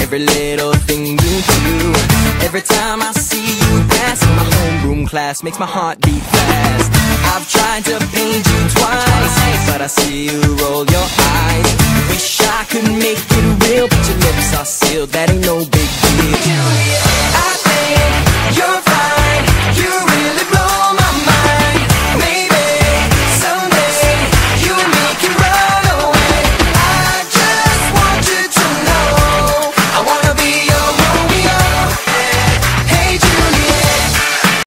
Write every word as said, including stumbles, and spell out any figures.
every little thing you do. Every time I see you pass in my homeroom class, makes my heart beat fast. I've tried to paint you twice, but I see you roll your eyes. Wish I could make it real.